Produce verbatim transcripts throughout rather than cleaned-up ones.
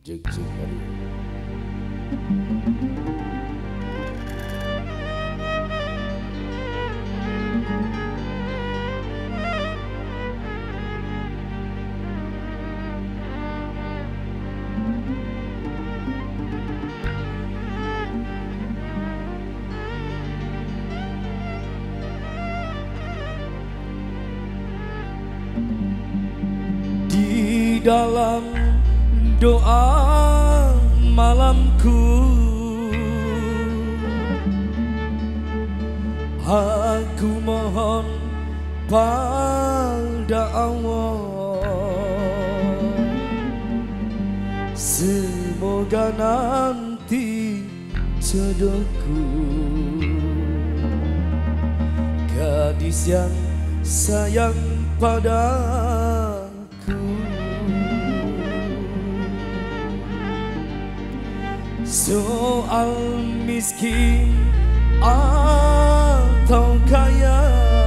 Jek jek hari. Di dalam doa malamku, aku mohon pada Allah, semoga nanti jodohku gadis yang sayang padaku. Soal miskin atau kaya,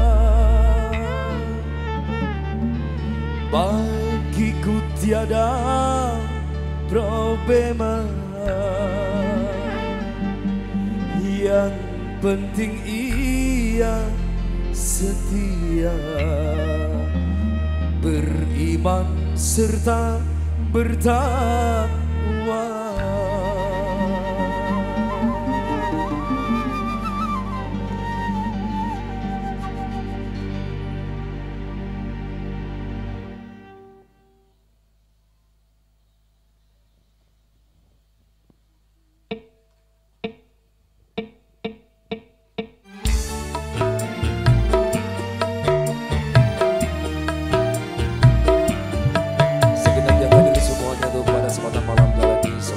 bagiku tiada problema. Yang penting ia setia, beriman serta bertakwa. Segenap yang hadir semuanya tuh pada kesempatan malam kali ini.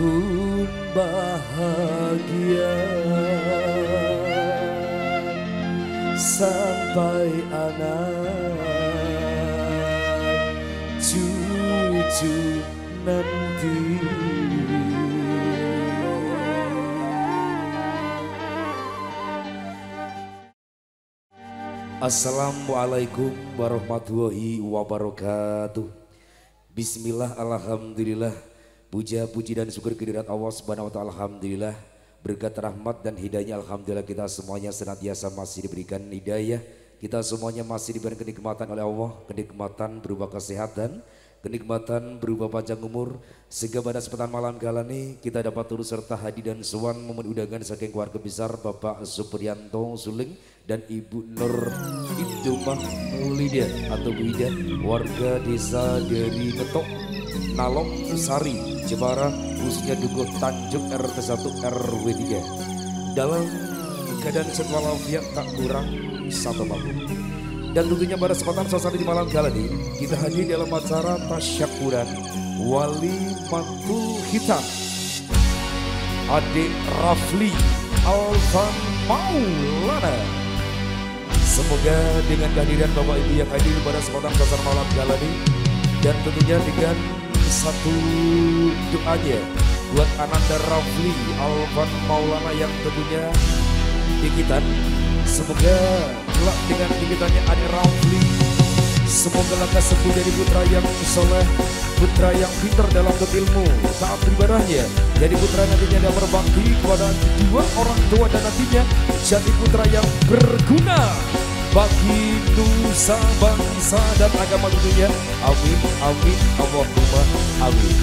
tahun bahagia sampai anak cucu nanti. Assalamualaikum warahmatullahi wabarakatuh. Bismillah, alhamdulillah. Puja, puji dan syukur kehadirat Allah Subhanahu wa taala. Alhamdulillah. Berkat rahmat dan hidayahnya alhamdulillah kita semuanya senantiasa masih diberikan hidayah. Kita semuanya masih diberikan kenikmatan oleh Allah, kenikmatan berupa kesehatan, kenikmatan berupa panjang umur, sehingga pada kesempatan malam kali ini kita dapat turut serta hadir dan sowan momen undangan saking keluarga besar Bapak Supriyanto Suling dan Ibu Nur Indumah Lidia atau Bu Ida, warga desa dari Ngetok, Nalong Sari, Jepara, khususnya Dukuh Tanjung R T satu R W tiga. Dalam keadaan sehat walafiat tak kurang satu apapun. Dan tentunya pada kesempatan suasana di malam kali ini kita hadir dalam acara tasyakuran Wali Mantul Hitam Adik Rafli Alvan Maulana. Semoga dengan kehadiran Bapak Ibu yang hadir pada kesempatan suasana malam kali ini dan tentunya dengan satu doanya buat Ananda Rafli Alvan Maulana yang tentunya dikitan. Semoga kelak dengan dikitannya Adik Rafli, semoga langkah sembuh dari putra yang soleh, putra yang pintar dalam ilmu, taat ibadahnya, jadi putra nantinya yang berbakti kepada dua orang tua dan nantinya jadi putra yang berguna bagi nusa bangsa dan agama tentunya. Amin, amin, Allahumma amin.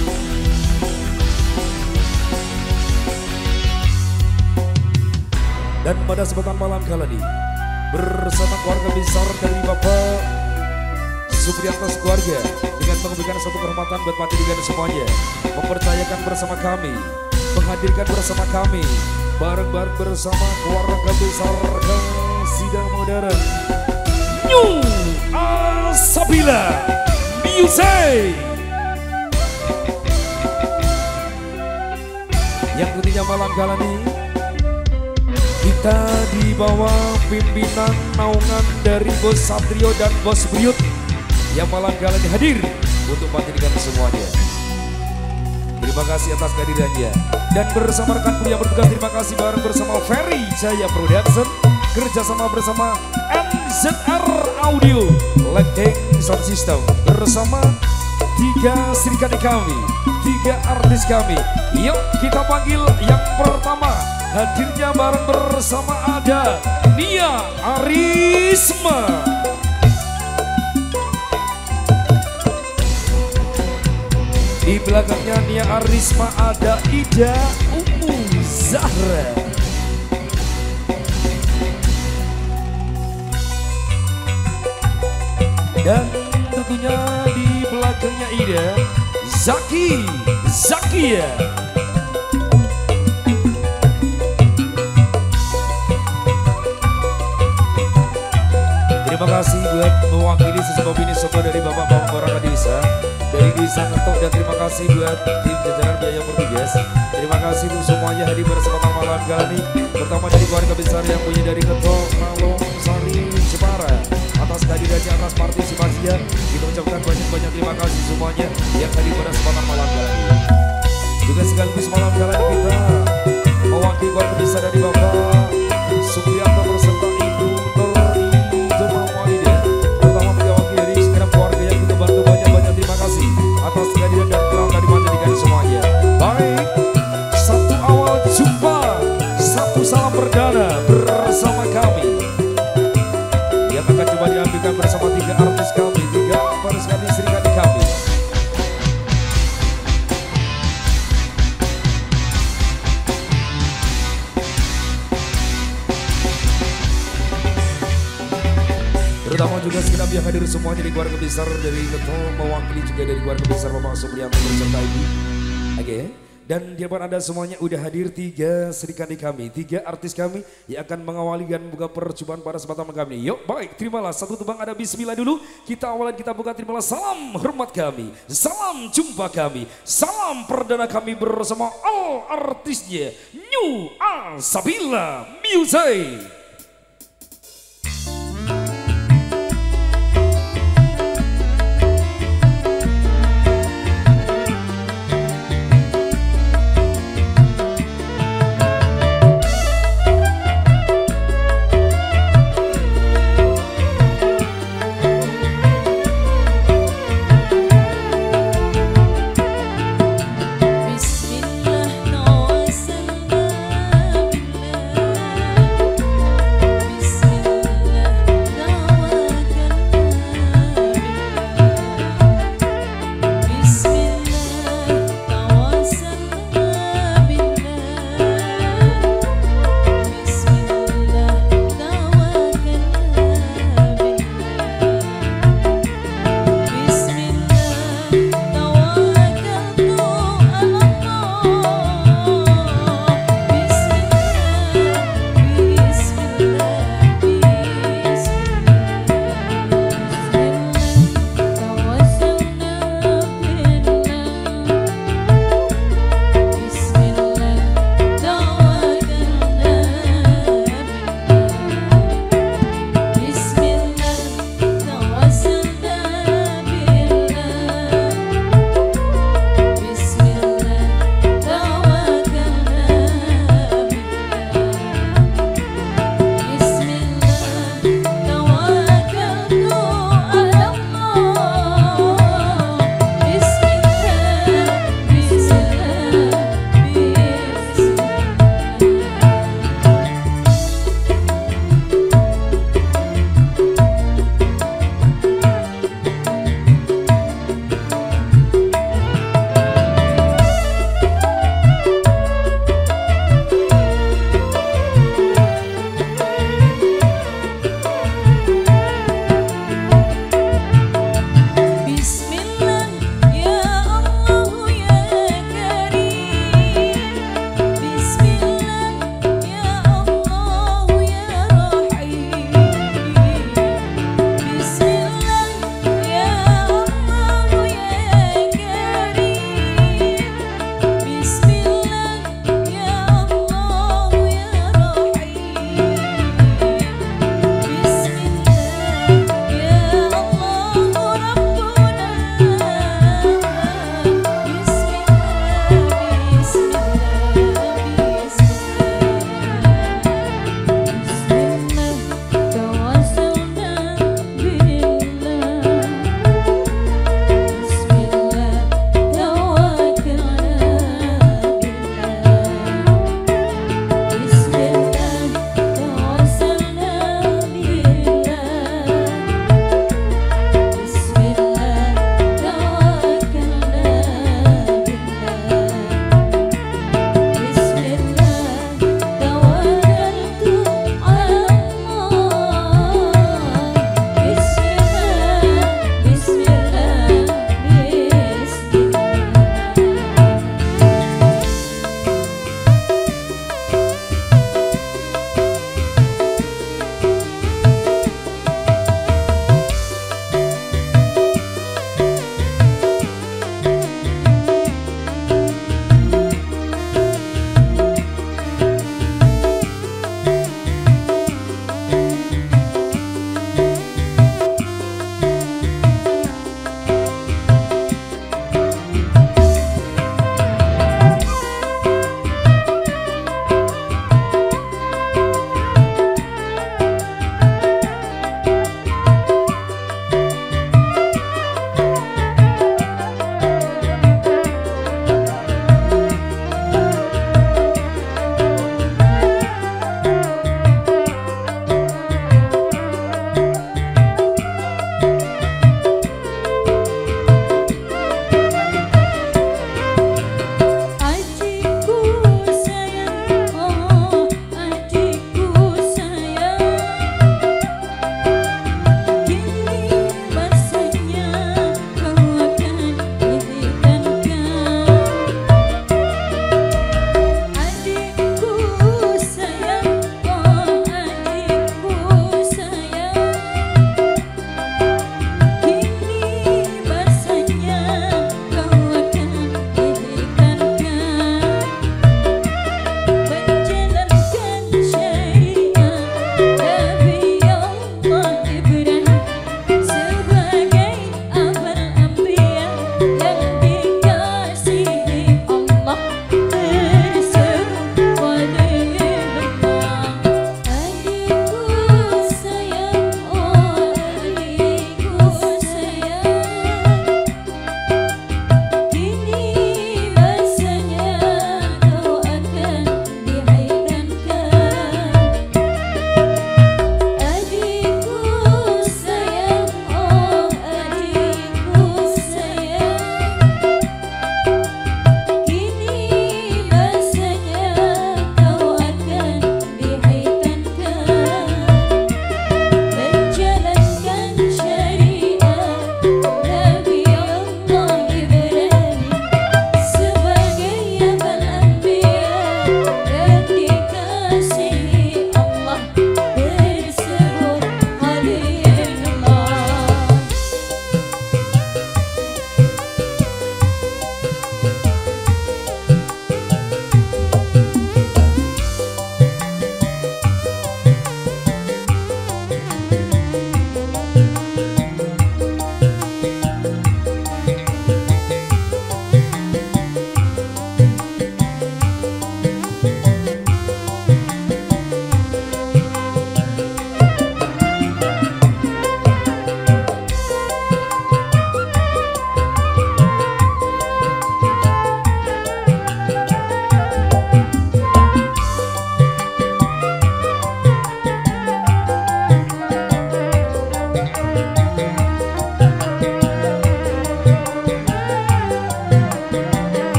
Dan pada kesempatan malam kali ini bersama keluarga besar dari Bapak Supriyanto keluarga dengan memberikan satu kehormatan buat panjenengan semuanya, mempercayakan bersama kami, menghadirkan bersama kami, bareng-bareng bersama keluarga besar Sidang Modern New Asabila Music yang tentunya malam kali ini kita di bawah pimpinan naungan dari Bos Satrio dan Bos Buyut yang malam kali ini hadir untuk panjenengan semuanya. Terima kasih atas kehadirannya. Dan bersama rekan yang bertugas terima kasih bareng bersama Ferry Jaya Production, kerjasama bersama N Z R Audio, Lighting Sound System bersama tiga serikandi kami, tiga artis kami. Yuk kita panggil yang pertama. Hadirnya bareng bersama ada Nia Arisma. Di belakangnya Nia Arisma ada Ida Umu Zahra. Dan tentunya di belakangnya Ida Zaki Zakia. Terima kasih buat mewakili sesuatu ini semua dari Bapak-Bapak orang desa, dari desa Ngetok, dan terima kasih buat tim jajaran biaya bertugas. Terima kasih untuk semuanya hadir bersama malam kali ini. Pertama dari keluarga besar yang punya dari Ngetok, Nalong Sari, Jepara. Atas kehadirannya, atas partisipasinya, kita ucapkan banyak-banyak terima kasih semuanya yang hadir pada kesempatan malam kali ini. Juga sekaligus malam kali ini kita mewakili keluarga besar dari Bapak Supriyanto beserta Ibu Nur atas kehadiran dan kerana dimanjakan semuanya. Baik, satu awal jumpa, satu salam perdana bersama kami yang akan coba diambilkan bersama tiga artis kami, tiga artis kami, serikandi kami. Terutama juga segenap yang hadir semuanya dari keluarga besar dari Ngetok, mewakili juga dari keluarga besar Bapak Supriyanto beserta Ibu. Oke, okay. Dan di depan Anda semuanya udah hadir tiga serikandi kami, tiga artis kami yang akan mengawali dan buka percobaan pada kesempatan kami. Yuk baik, terimalah satu tebang ada bismillah dulu. Kita awalan kita buka, terimalah salam hormat kami, salam jumpa kami, salam perdana kami bersama all artisnya New Al-Sabila Music.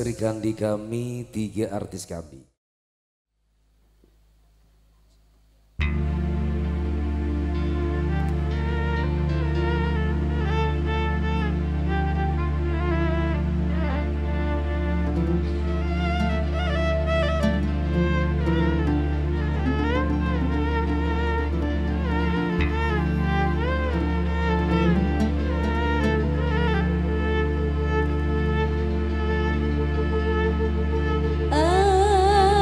Sri Kandi kami, tiga artis kami. Ah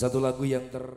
Satu lagu yang ter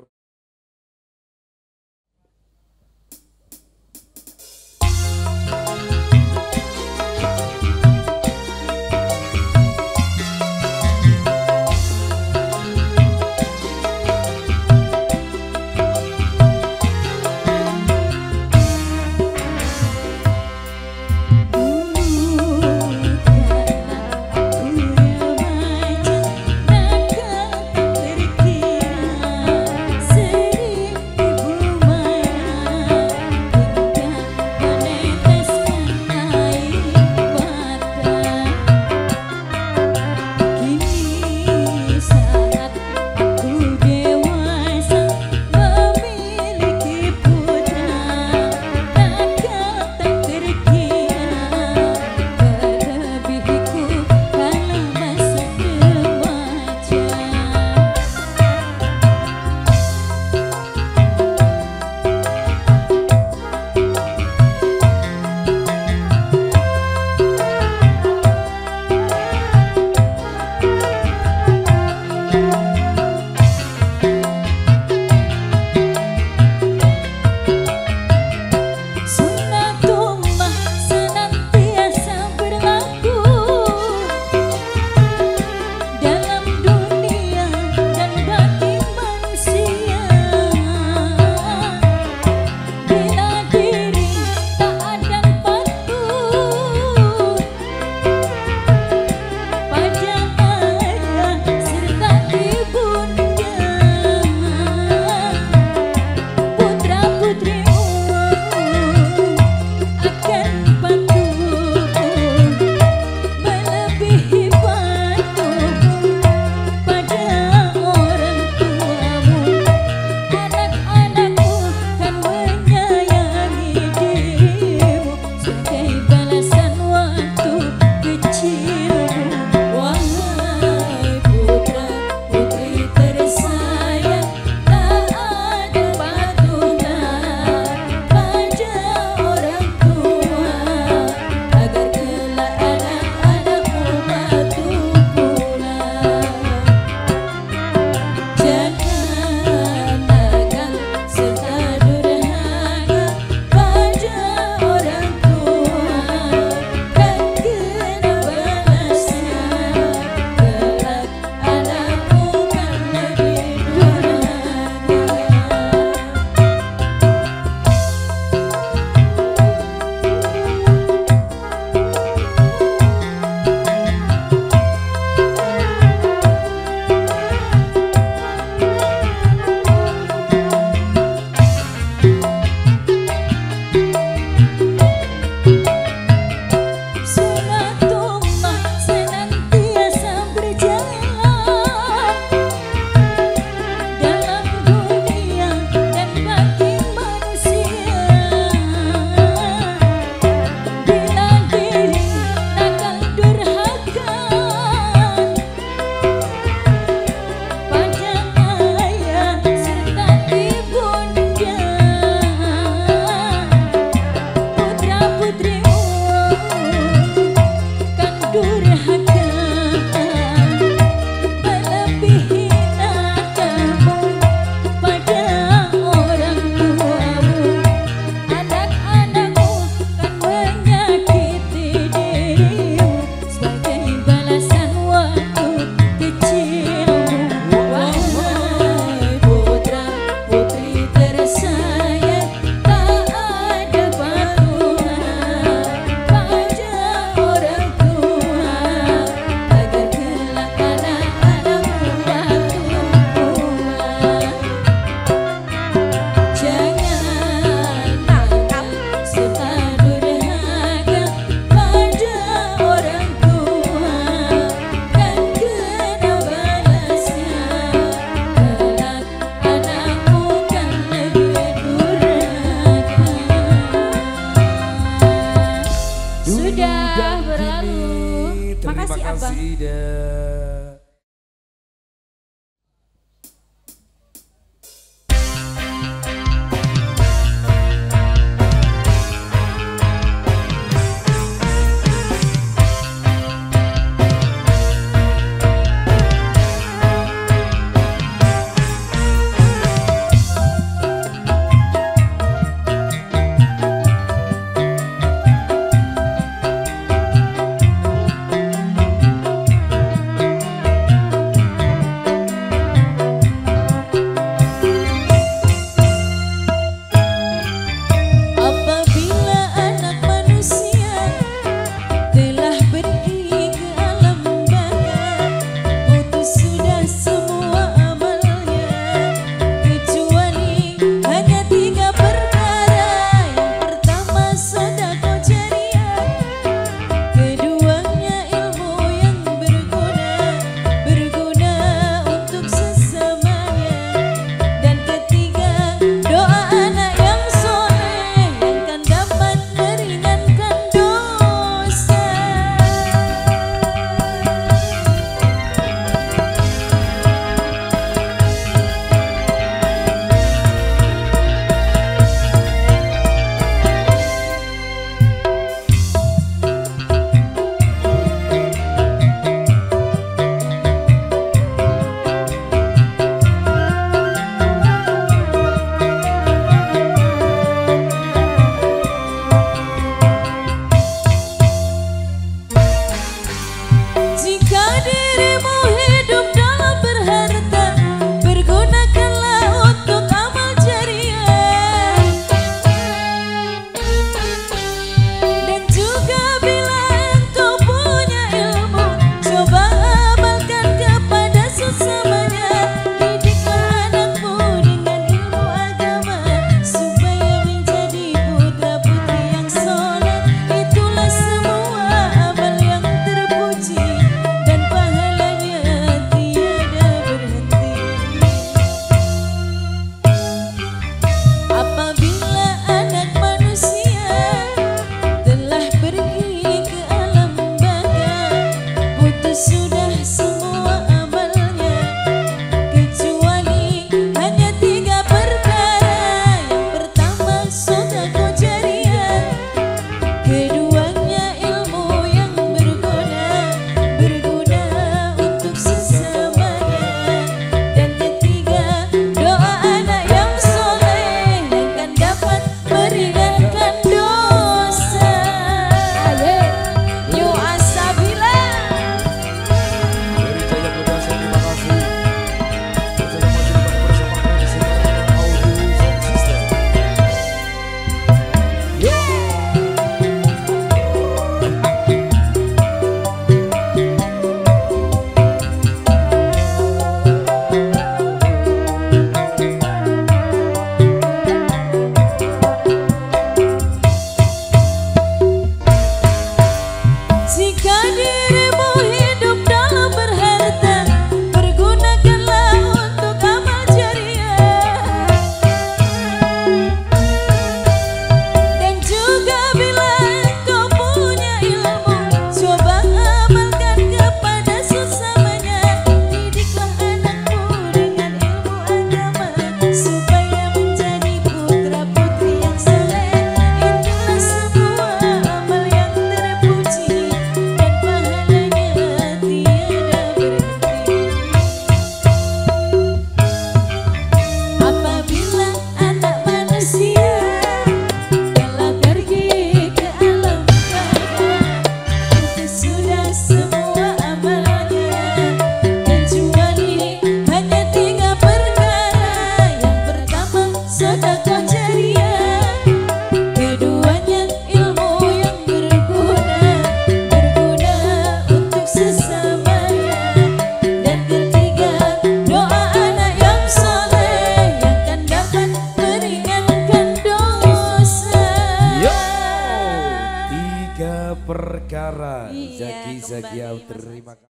perkara. Iya, Zaki Zakiau kembali, Mas terima kasih.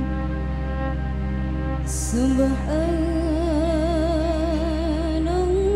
Subhanallah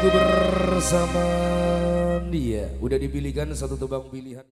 lagu bersama dia. Udah dipilihkan satu tebang pilihan.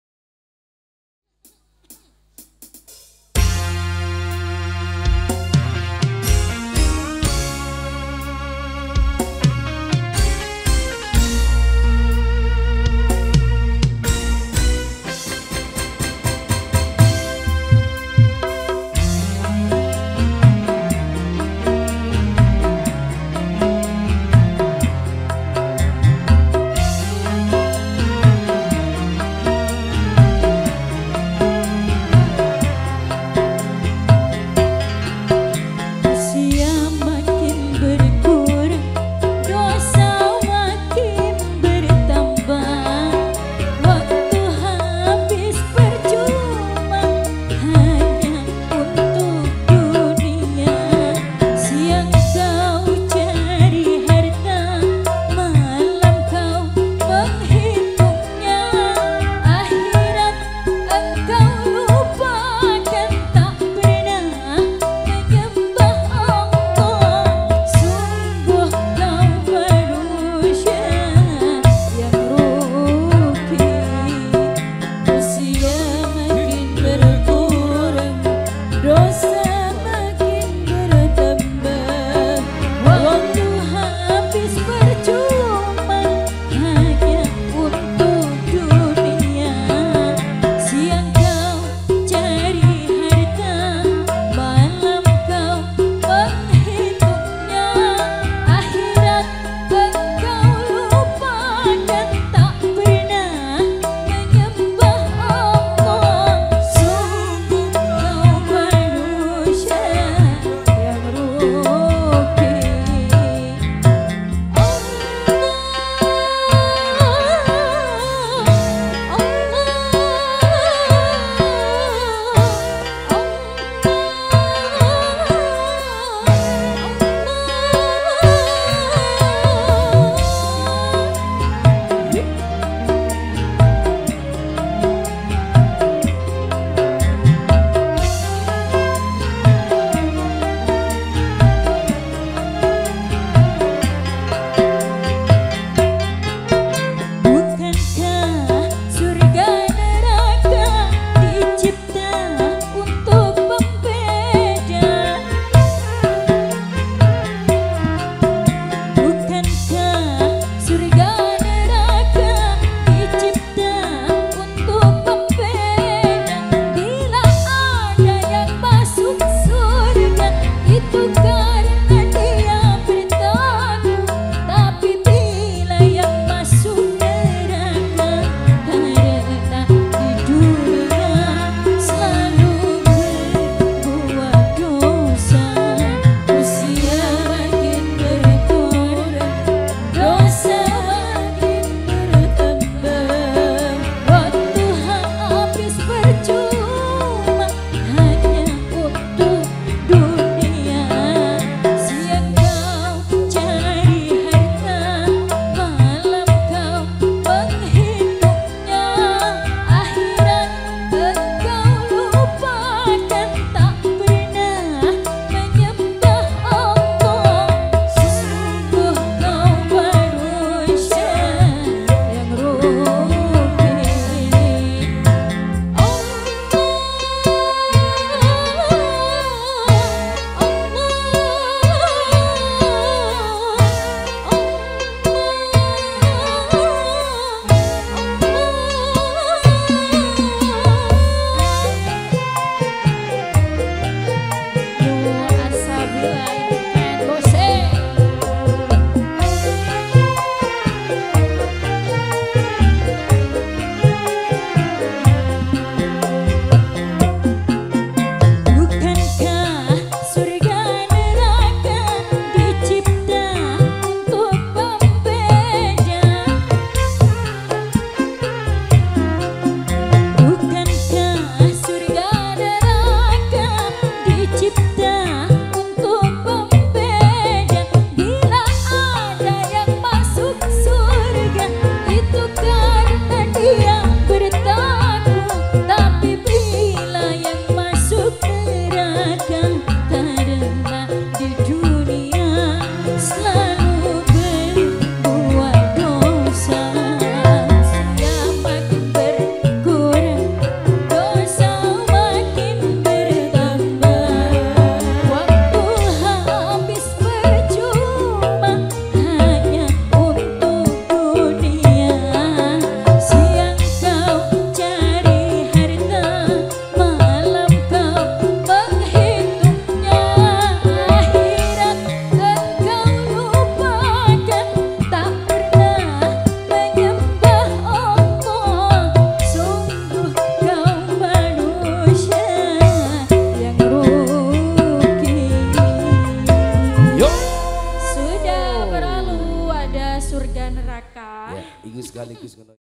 sekaligus.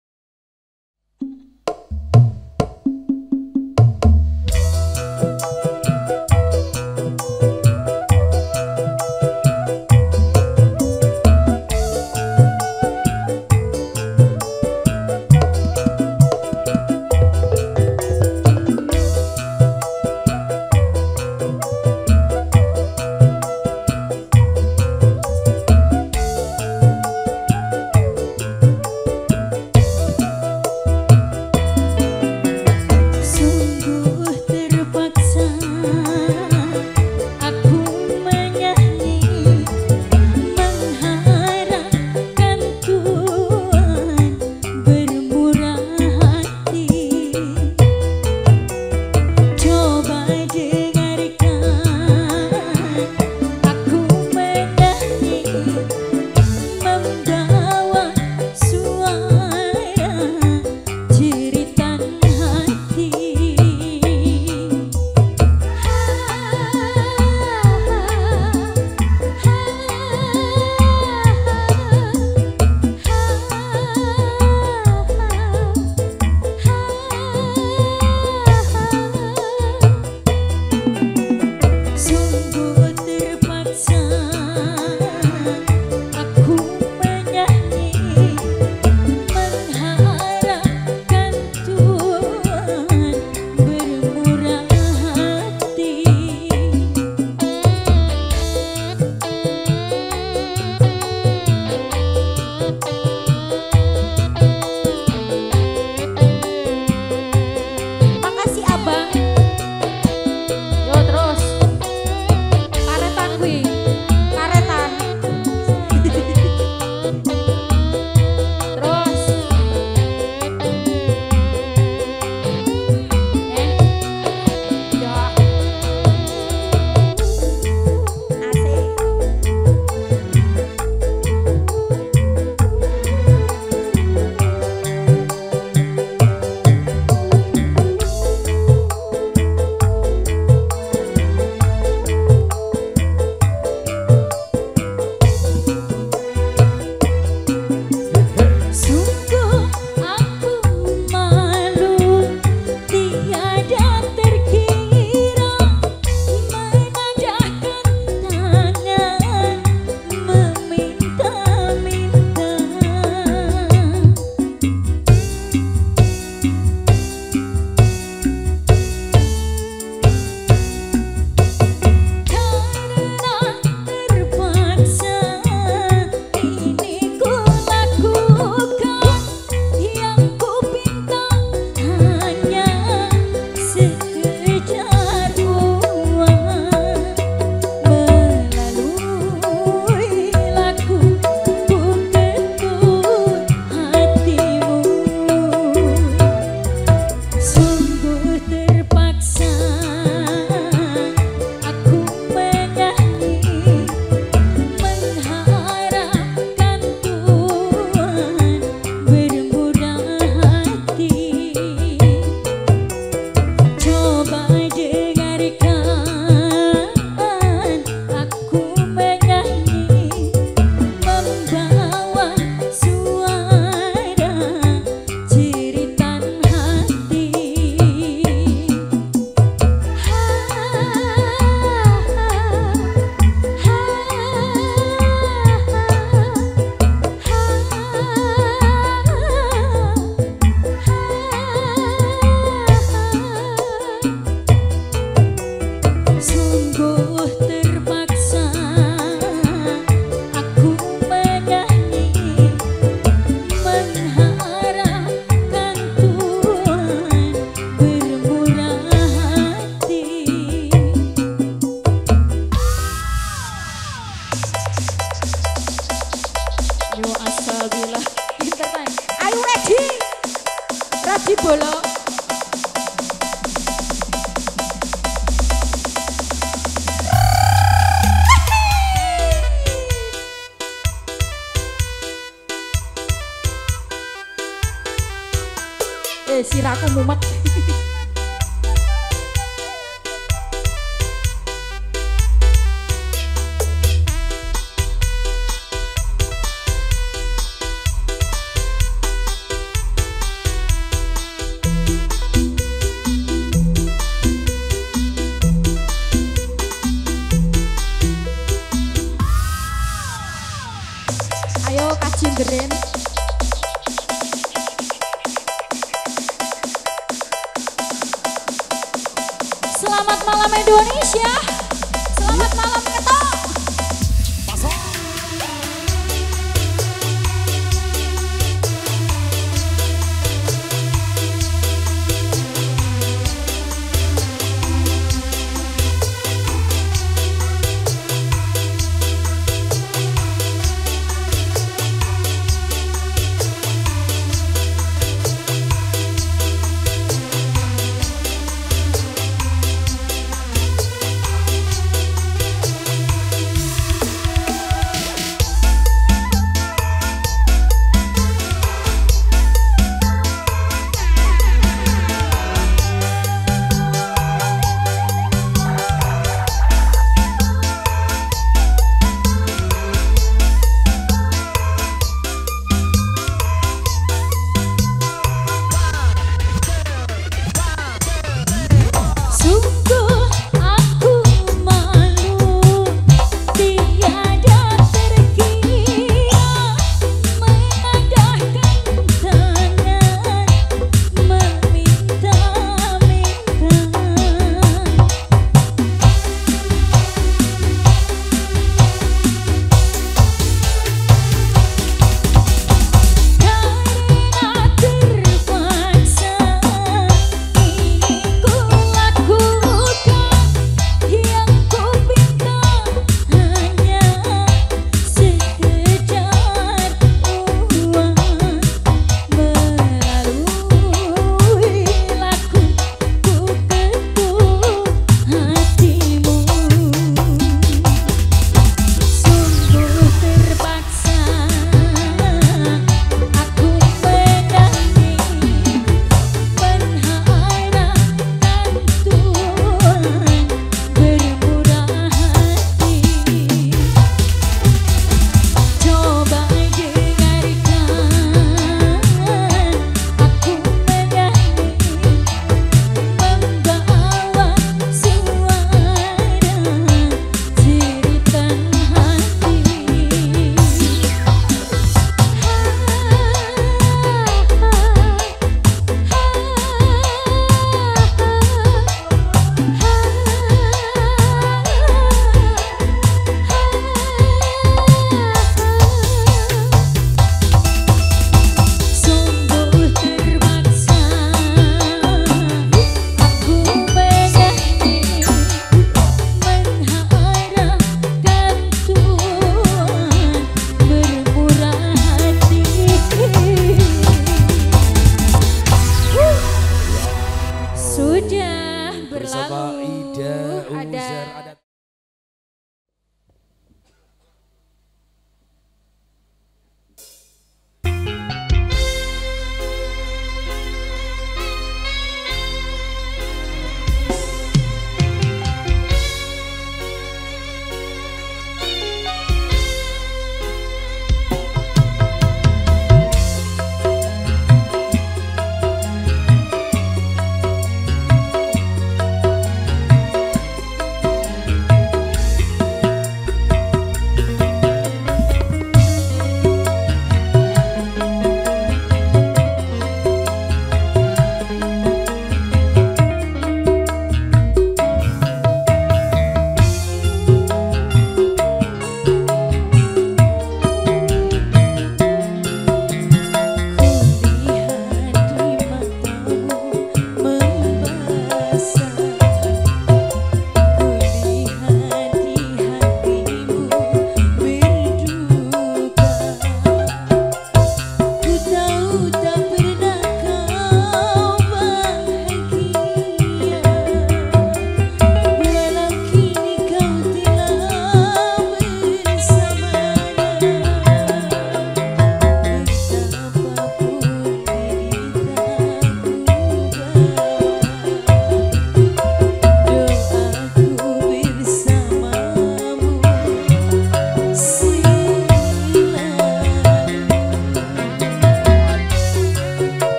Bolo. Eh, siraku mumet. Geren. Selamat malam Indonesia. Selamat malam Ketok.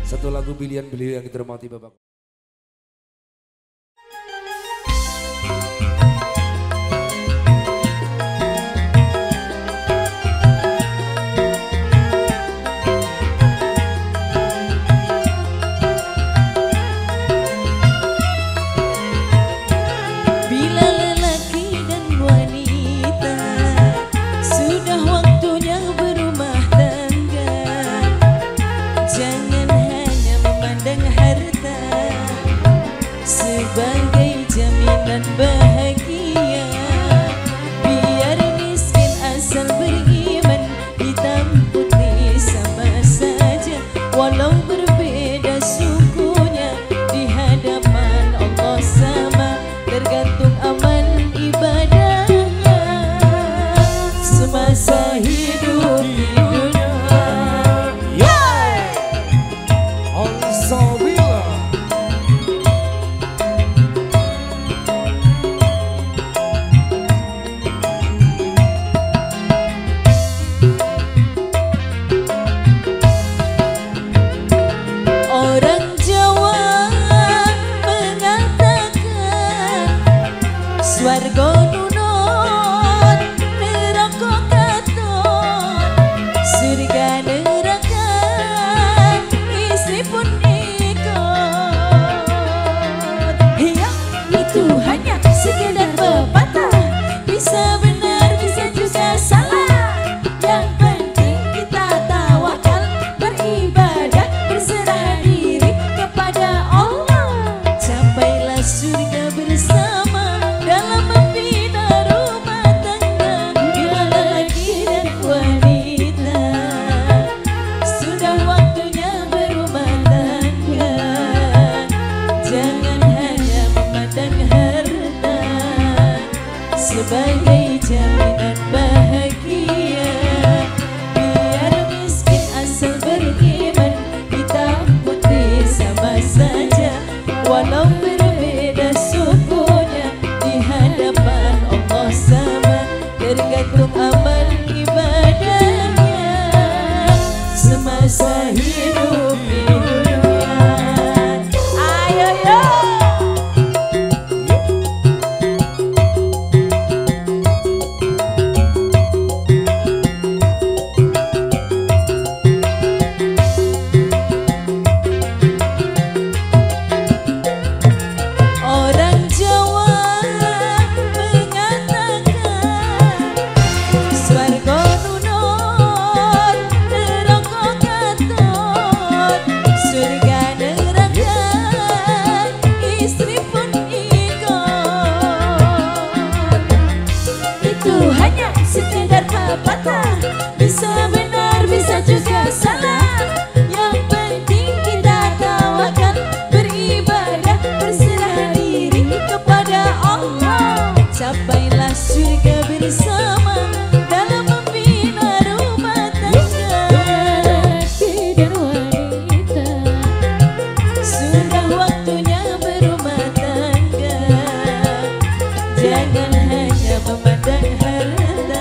Satu lagu pilihan beliau yang kita hormati Bapak. Sebagai jaminan bahagia, biar miskin asal beriman, hitam putih sama saja, walau berbeda sukunya, di hadapan Allah sama, tergantung amal ibadahnya. Semasa hidup di dunia, swarga nunut, neraka katon, surga neraka, istri pun ikut. Ya, itu hanya sekedar pepatah, bisa benar bisa juga salah. Yang penting kita tawakal, beribadah, berserah diri kepada Allah. Capailah surga bersama dalam membina rumah tangga, bila lelaki dan wanita sudah waktunya berumah tangga. Jangan hanya memandang harta sebagai jaminan bahagia, biar miskin asal beriman, hitam putih sama saja, walau berbeda sukunya, di hadapan Allah sama, tergantung amal ibadahnya. Semasa hidup di dunia, ayo yo. Orang Jawa mengatakan swarga nunut, neraka katon, surga neraka, istri pun ikut. Itu hanya sekedar pepatah, bisa benar bisa juga salah. Yang penting kita tawakal, beribadah, berserah diri kepada Allah. Capailah surga bersama dalam membina rumah tangga. Lelaki dan wanita sudah waktunya berumah tangga. Jangan hanya memandang harta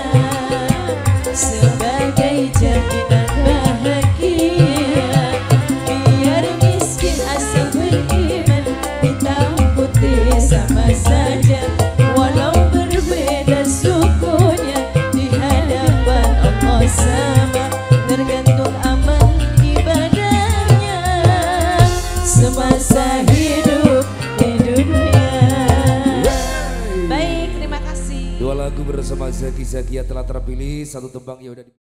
sebagai jaminan bahagia, biar miskin asal beriman, hitam putih sama saja, walau berbeda sukunya, di hadapan Allah sama, tergantung amal ibadahnya. Semasa hidup di dunia. Baik, terima kasih. Dua lagu bersama Zaki Zakia telah terpilih, satu tembang ya udah di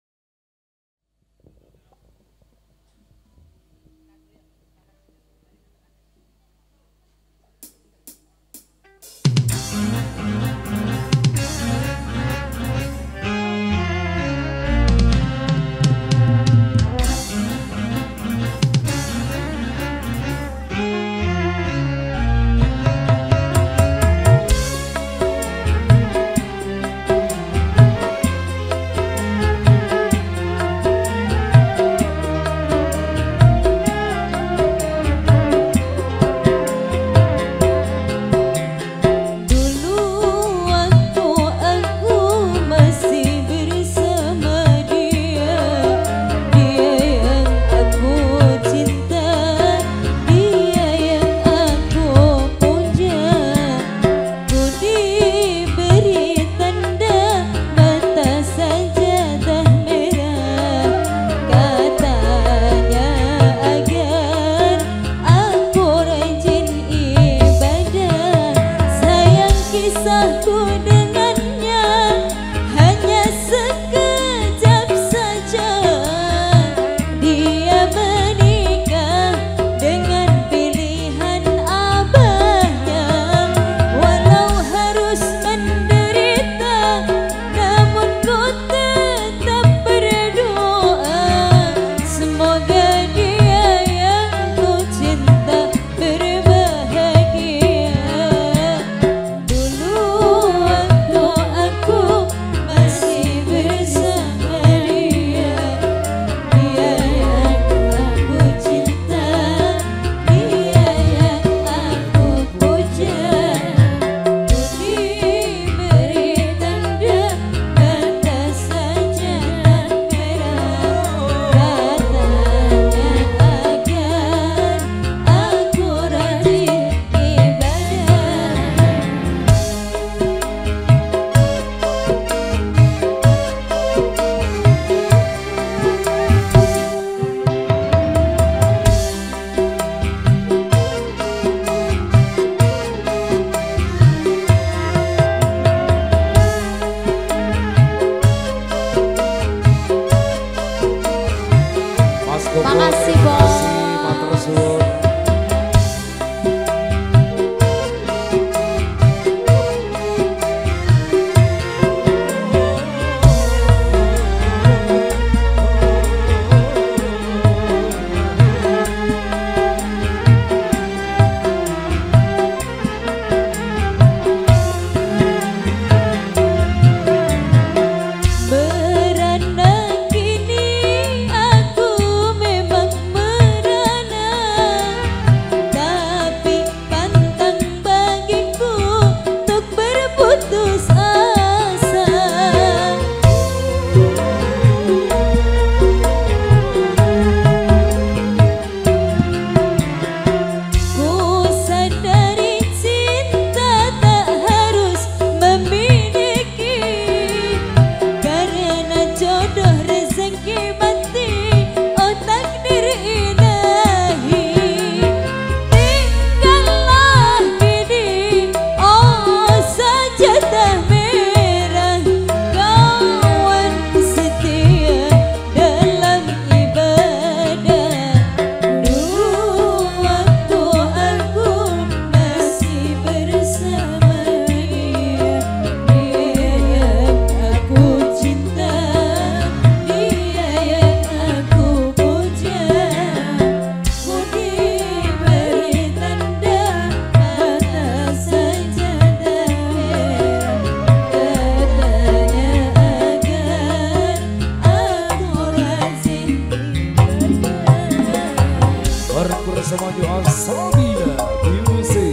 maju Asabila Music.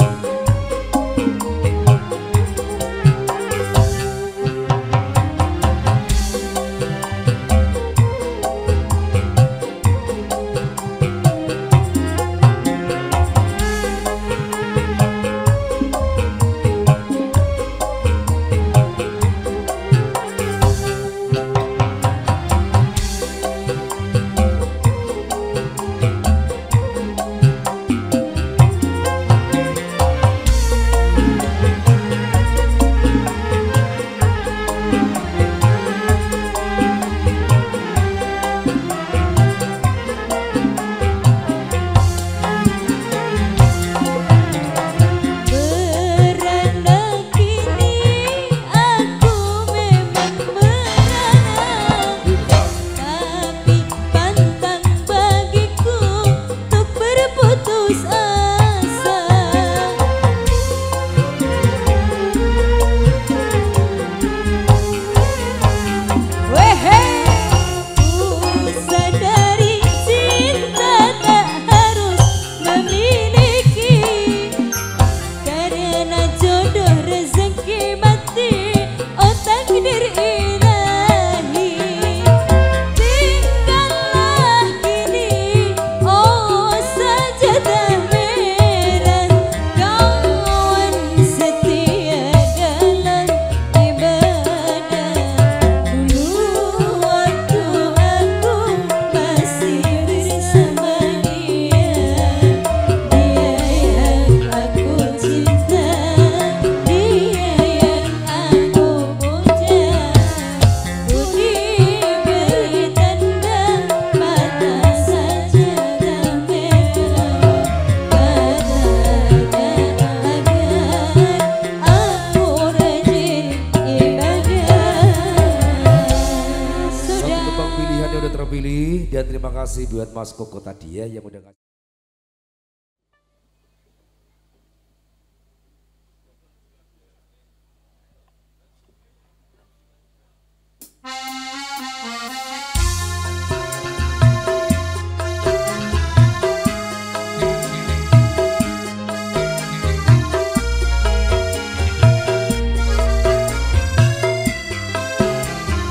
Terpilih dan terima kasih buat Mas Koko tadi ya yang udah ngasih.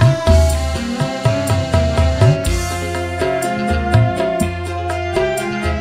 Thank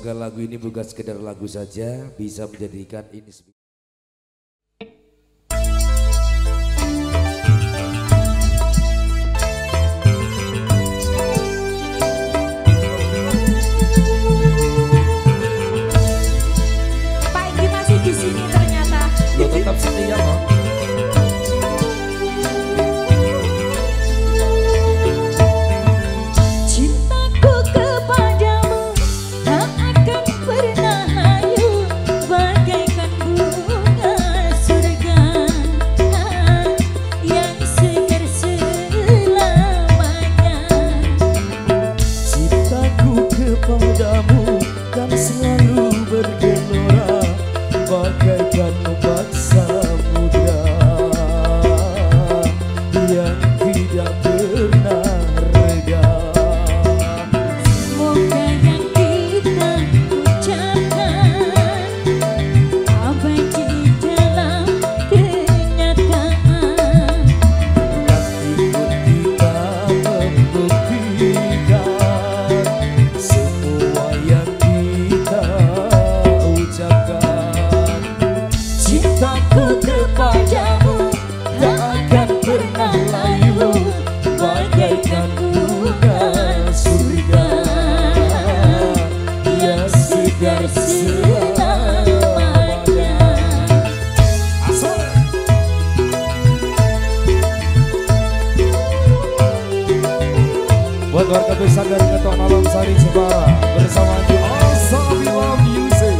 Semoga lagu ini bukan sekedar lagu saja, bisa menjadikan inspirasi. Pak Indi masih di sini ternyata. Lo tetap setia kok. Buat warga besar dari Ketua Malam Sari Jepara bersama di Asabila Music.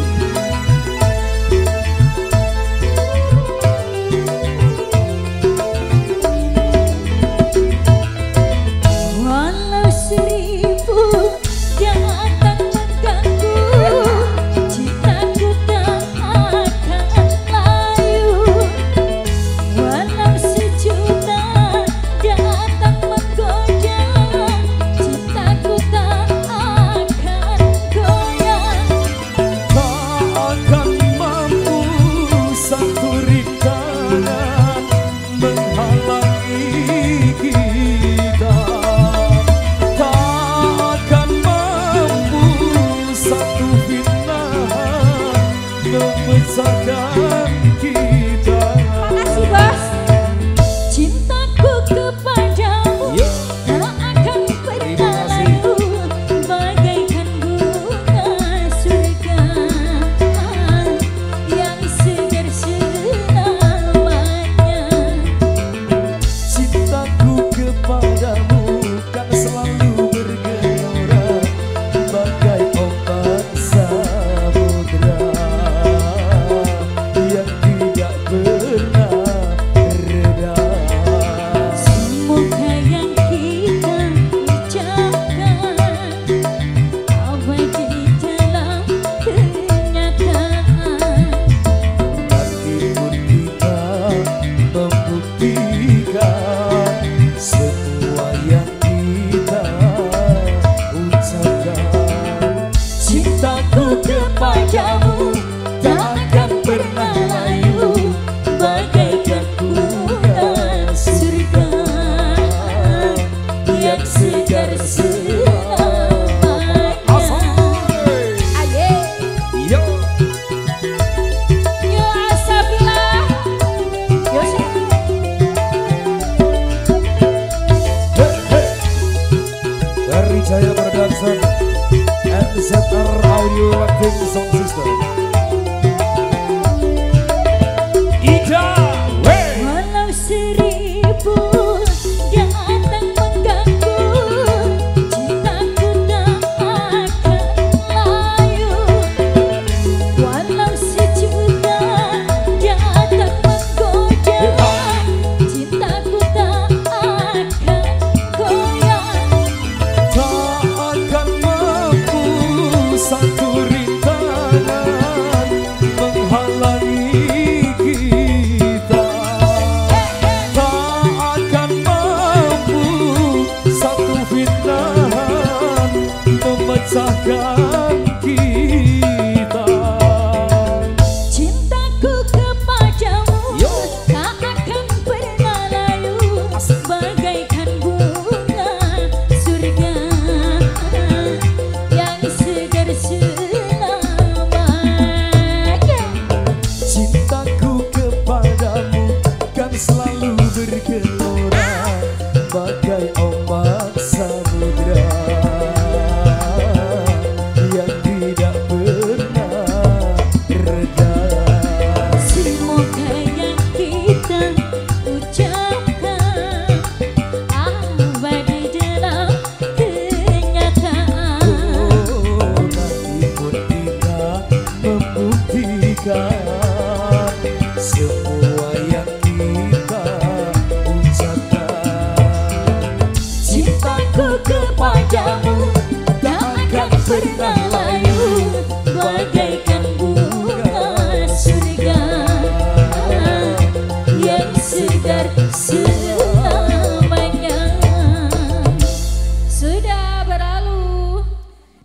Walau seribu datang mengganggu, cintaku tak akan layu. Walau sejuta datang menggoda, cintaku tak akan goyang. Tak akan mampu satu rintangan menghalangi kita. Tak akan mampu satu fitnah memecahkan kita. Makasih bos. Cintaku kepadamu Yo. tak akan pernah layu, bagaikan bunga surga yang segar selamanya. Cintaku kepadamu kan selalu bergelora bagai ombak samudra yang tidak pernah reda. Semoga yang kita ucapkan abadi dalam kenyataan. Nanti pun kita membuktikan semua yang kita ucapkan. Cintaku kepadamu tak akan pernah layu bagaikan bunga surga yang segar selamanya. Aye, Yo. yo Asabila, yo sih. Dari Jaya Production and Z R Audio Recording Sound System. Ida, wey. Walau seribu datang mengganggu, cintaku tak akan layu. Walau sejuta datang menggoda, cintaku tak akan goyang. Tak akan mampu satu rintangan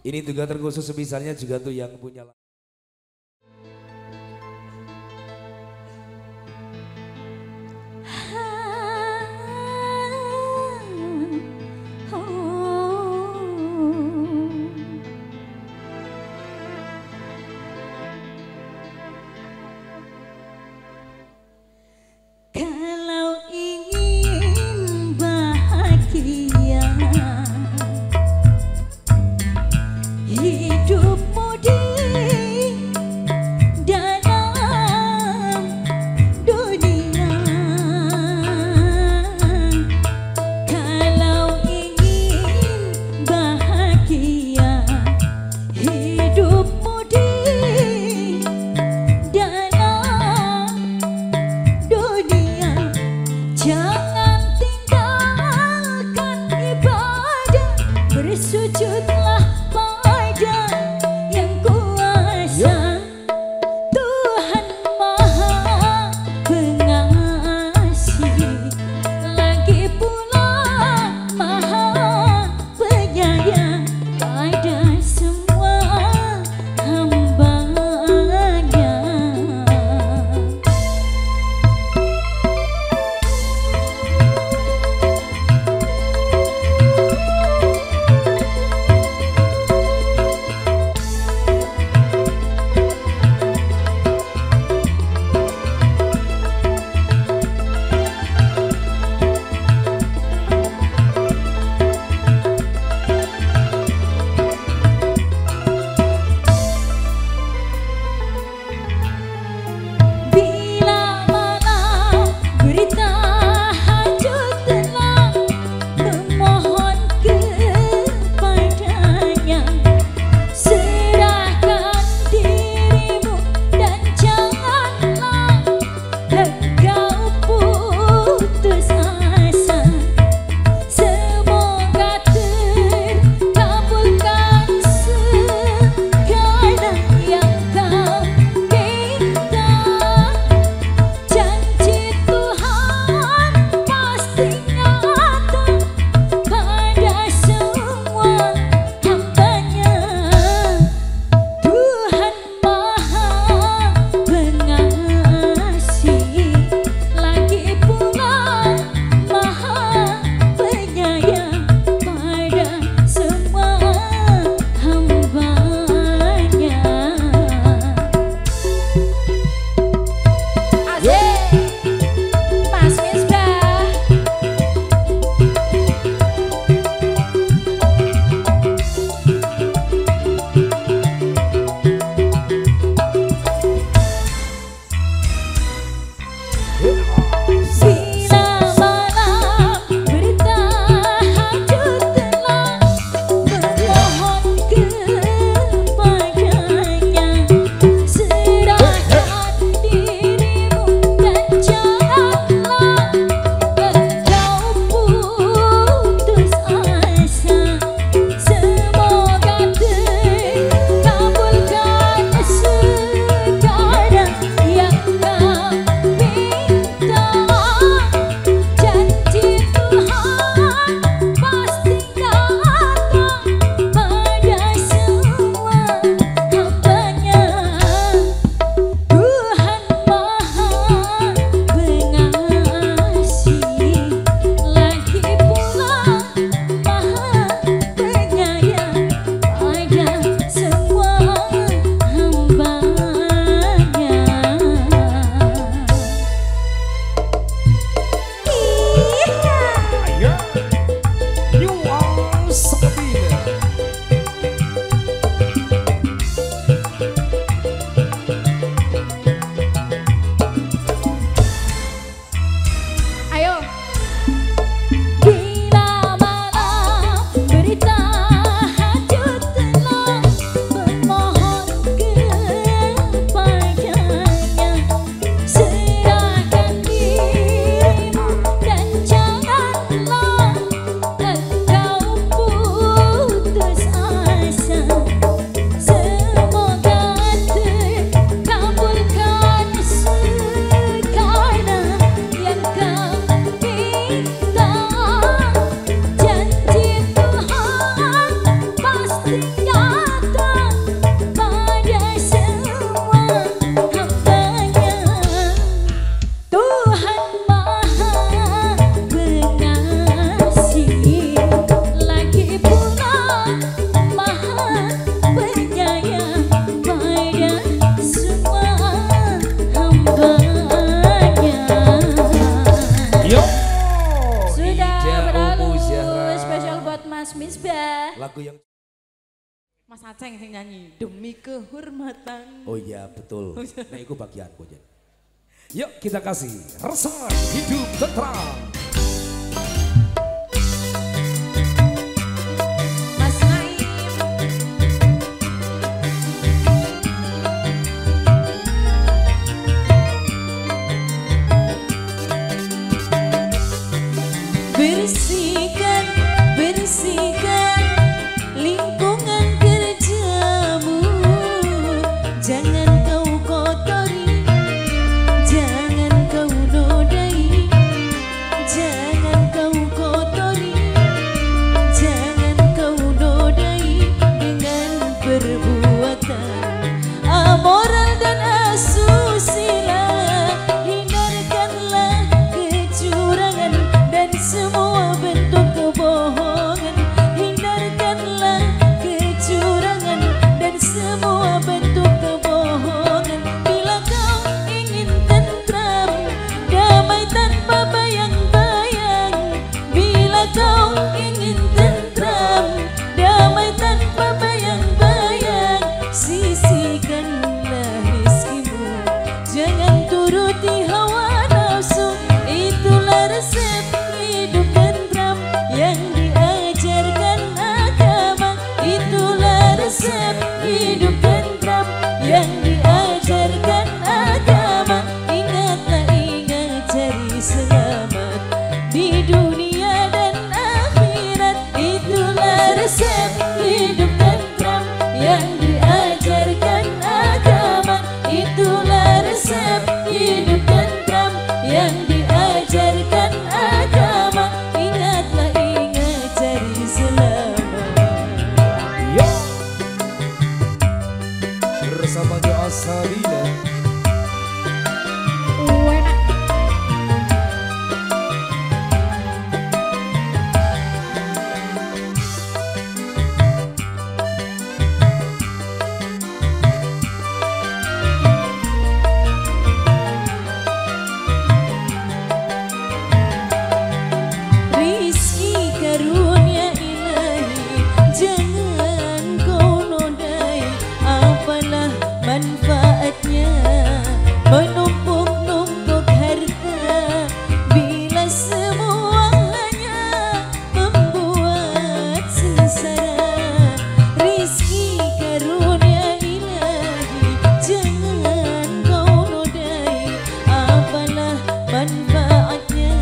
Ini juga terkhusus misalnya juga tuh yang punya Kalau ingin bahagia, hidupmu di dalam dunia. Kalau ingin bahagia, hidupmu di dalam dunia. Jangan tinggalkan ibadah, bersujudlah pada yang kuasa. Tuhan Maha Pengasih, lagi pula Maha Penyayang pada semua hamba-Nya. Mas Aceng sing nyanyi demi kehormatan. Oh iya betul. Nah itu bagianku jadi. Yuk kita kasih resahan hidup tentram. Mas Naim. Bersihkan, bersihkan lingkungan kerjamu. Jangan kau kotori, jangan kau nodai, jangan kau kotori, jangan kau nodai dengan perbuatan amoral dan asusila. Hindarkanlah kecurangan dan semua bentuk kebohongan. Hindarkanlah kecurangan dan semua bentuk kebohongan. Bila kau ingin tentram, damai tanpa bayang-bayang. Bila kau ingin tentram, damai tanpa bayang-bayang. Sisihkanlah rizkimu, jangan turuti hawa nafsu. Itulah resep hidup tentram yang diajarkan agama. Itulah resep hidup tentram yang diajarkan agama. Ingatlah, ingat cari selamat di dunia dan akhirat. Itulah resep hidup tentram yang diajarkan agama. Itulah resep hidup tentram yang diajarkan agama. Ingatlah, ingat cari selamat. Yo bersama doa Sabila. Enak. Rizki karunia ilahi, jangan kau nodai. Apalah manfaatnya menumpuk-numpuk harta bila semua hanya membuat sengsara. Rizki karunia ilahi, jangan kau nodai. Apalah manfaatnya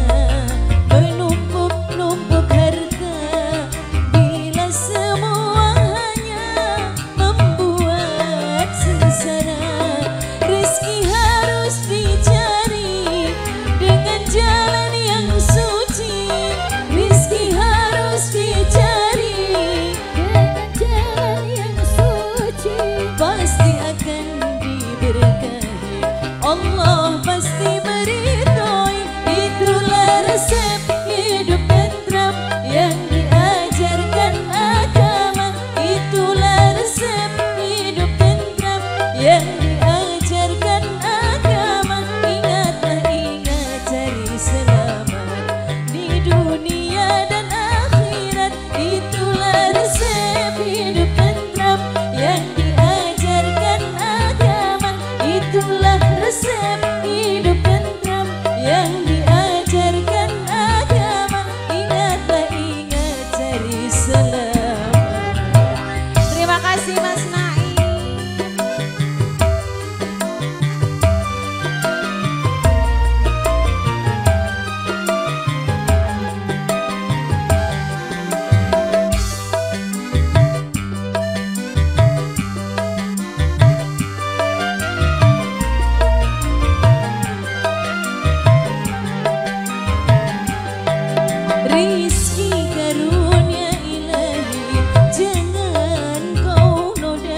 menumpuk-numpuk harta bila semua hanya membuat sengsara. Rizki harus dicari dengan jalan yang suci. Rizki harus dicari dengan jalan yang suci. Pasti akan diberkahi, Allah pasti meridhoi. Itulah resep hidup tentram yang diajarkan agama. Itulah resep hidup tentram yang diajarkan agama. Ingatlah, ingat cari selamat di dunia dan akhirat. Itulah resep hidup tentram yang diajarkan agama. Itulah resep hidup tentram yang diajarkan agama. Ingatlah, ingat cari selamat. Terima kasih Mas Naim. Rizki karunia ilahi, jangan kau nodai.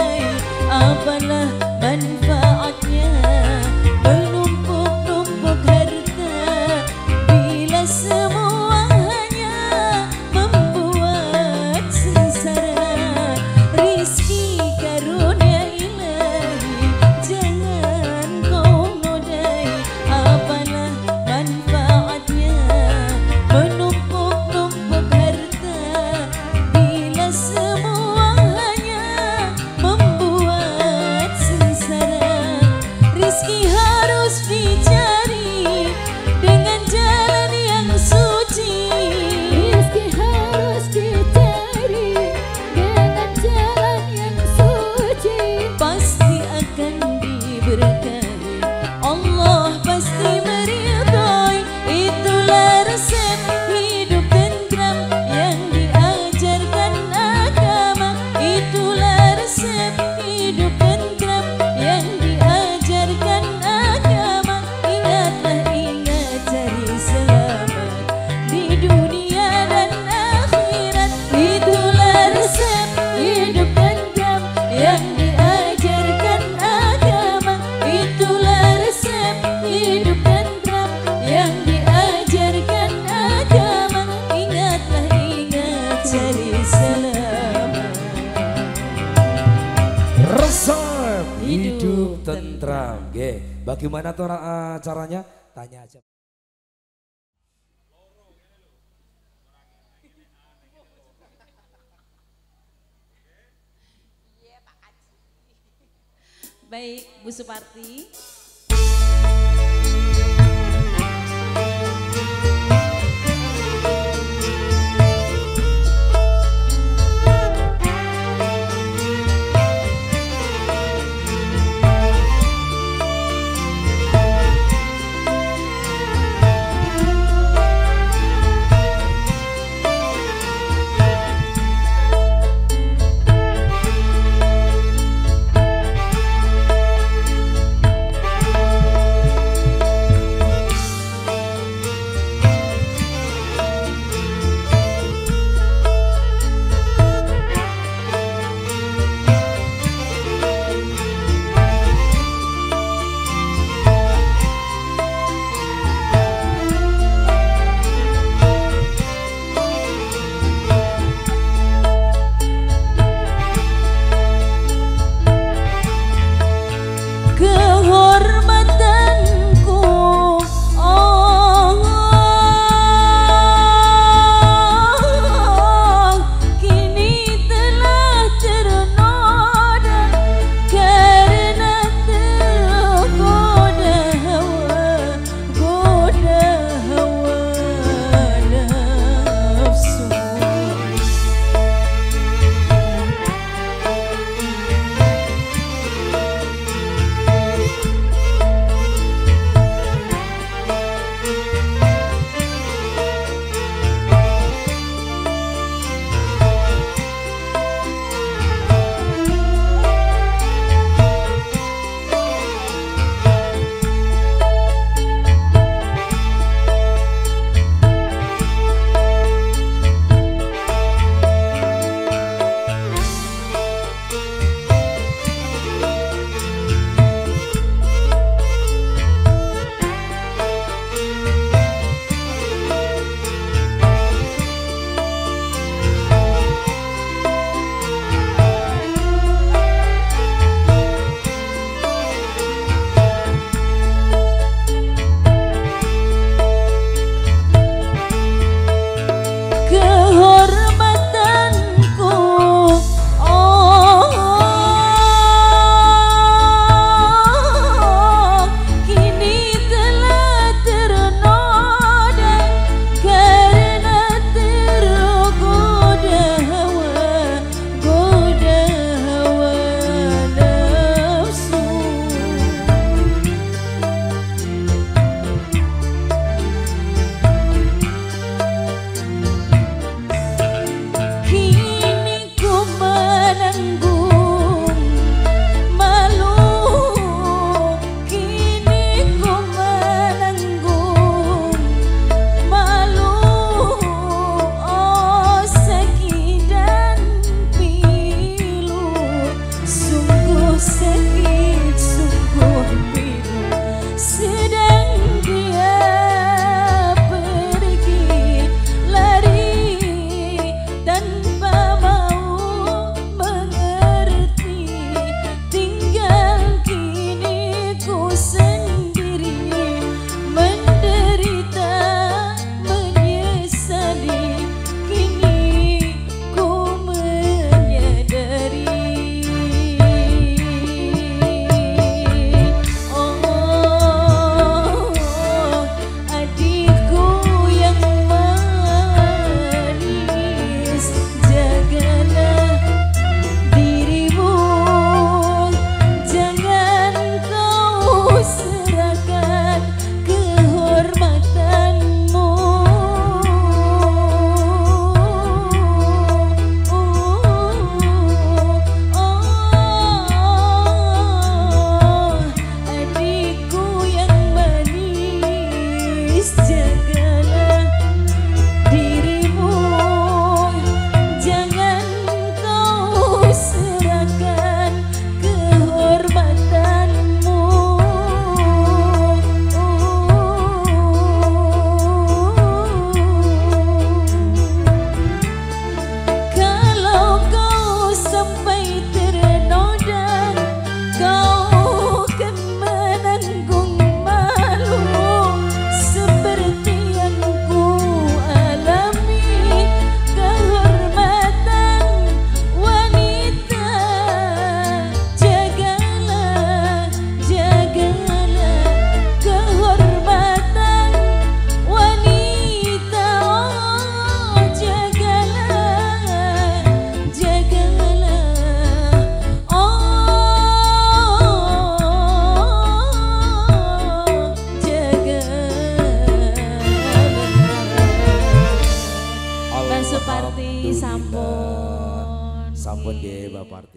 Resep hidup, Hidup tentram. Oke, bagaimana tuh uh, caranya? Tanya aja. Baik, Bu Suparti. Oke, Mbak Parti.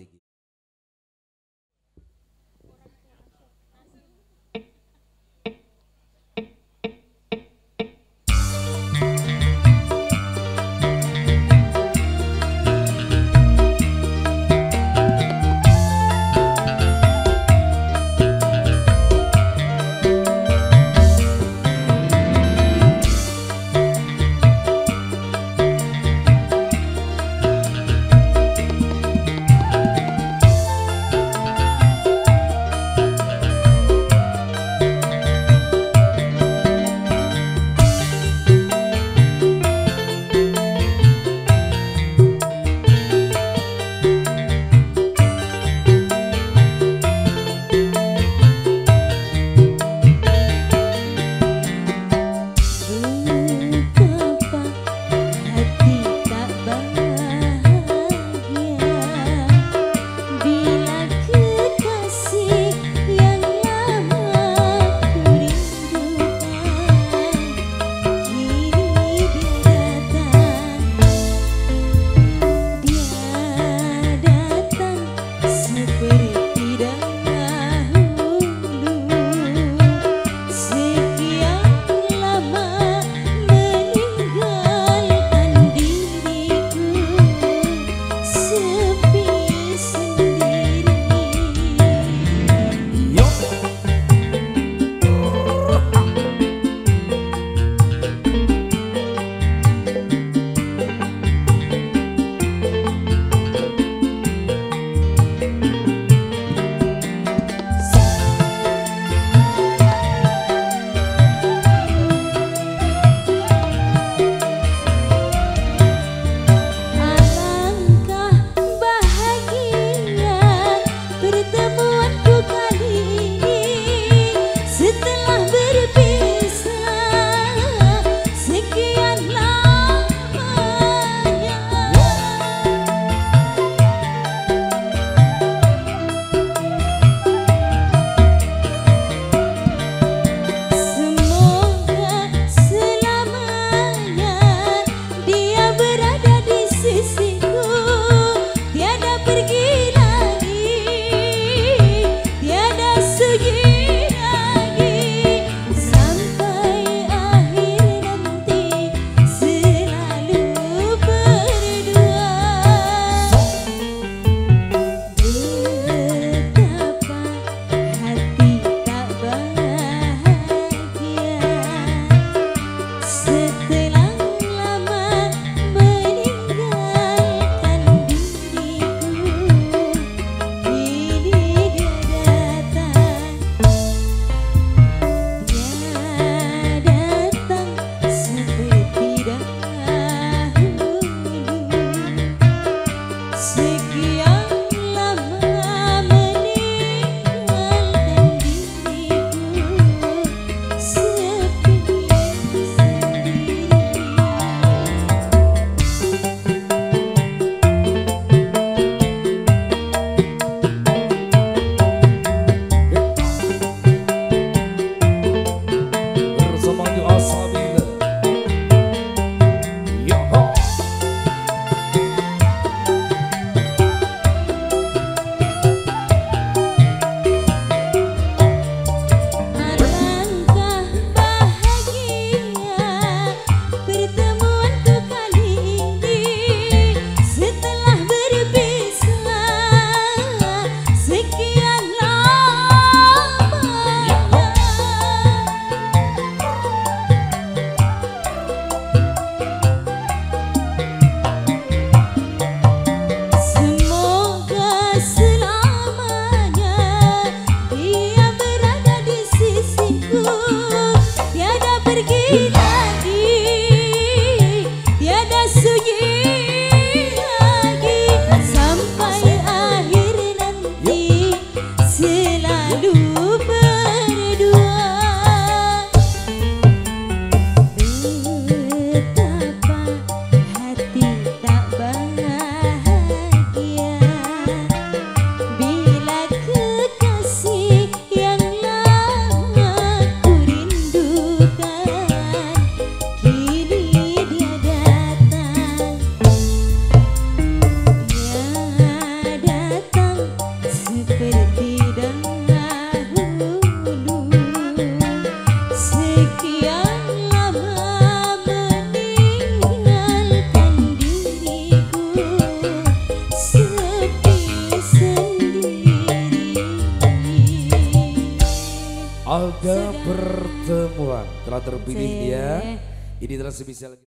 Ada pertemuan telah terpilih dia. Ini telah sebisa lagi.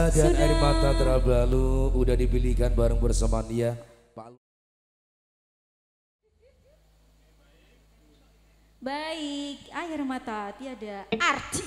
dan Sudah. air mata terbalu udah dipilihkan bareng bersama dia. Pak Baik, air mata tiada arti.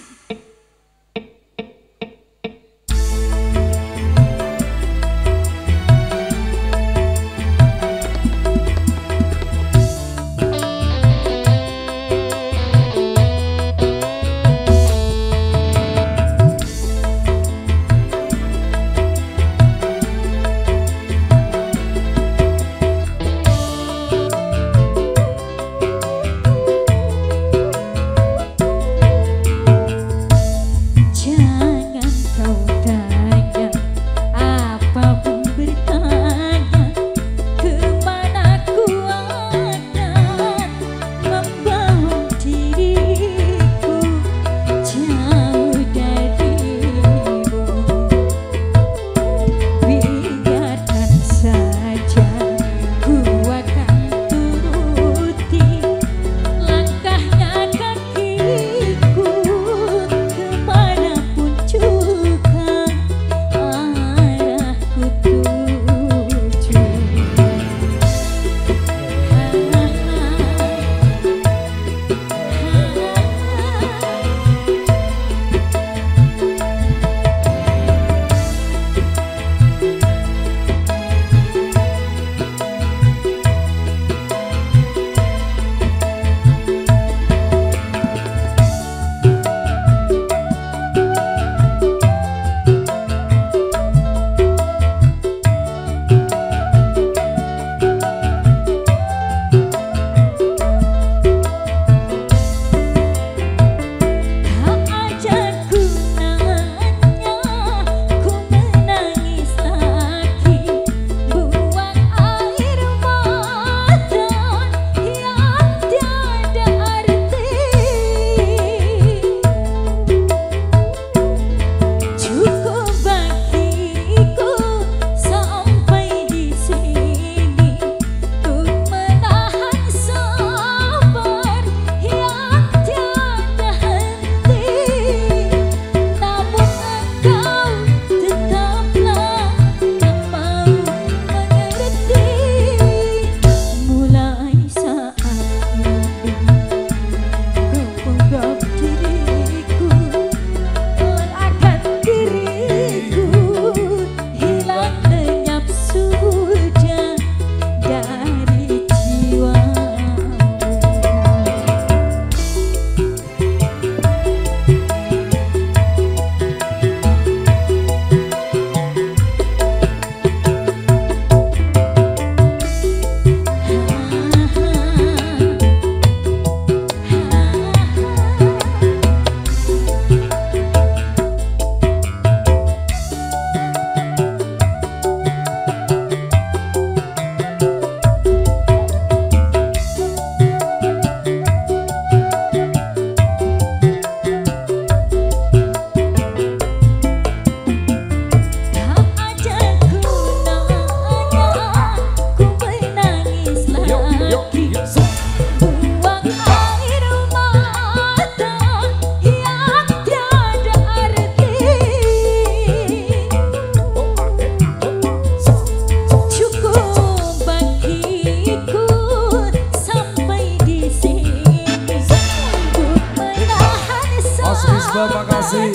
Terima kasih.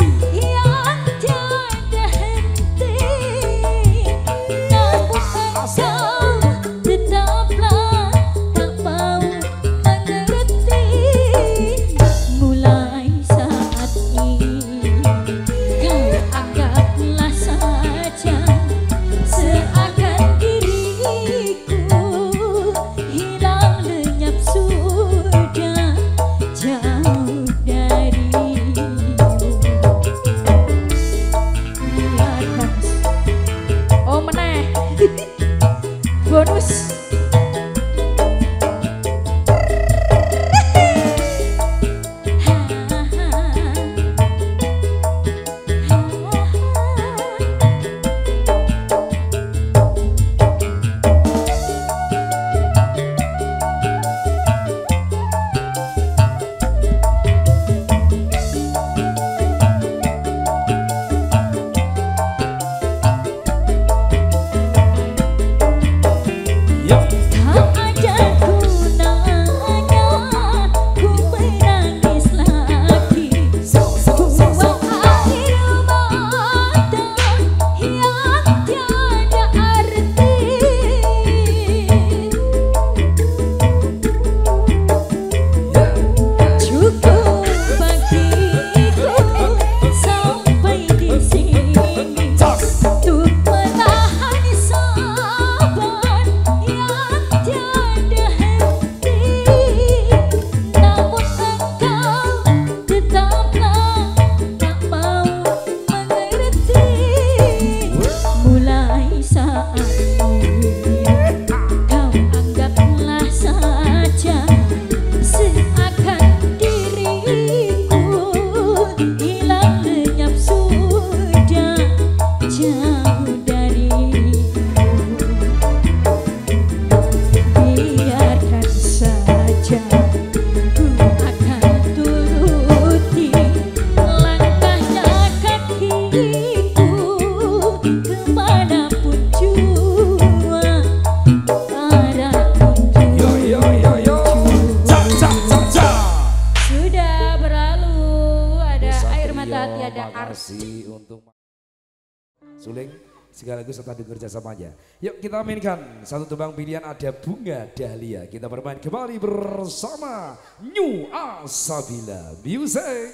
kasih untuk Suling sekaligus serta bekerja samanya. Yuk kita mainkan satu tembang pilihan, ada Bunga Dahlia. Kita bermain kembali bersama New Asabila Music.